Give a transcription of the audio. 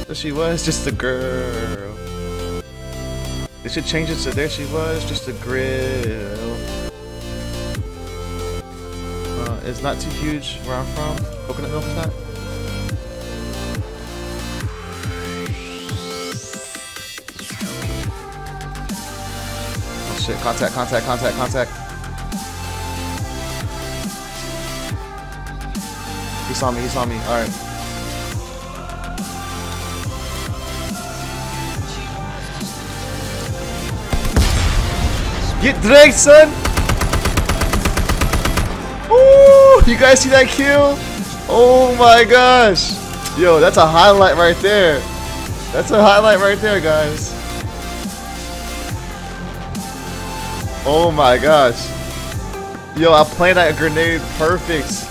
There she was, just a girl. They should change it to there she was, just a grill. It's not too huge where I'm from. Coconut milk is not. Oh shit, contact, contact, contact, contact. He saw me, alright. Get dragged, son! Ooh, you guys see that kill? Oh my gosh! Yo, that's a highlight right there. That's a highlight right there, guys. Oh my gosh. Yo, I planned that grenade perfect.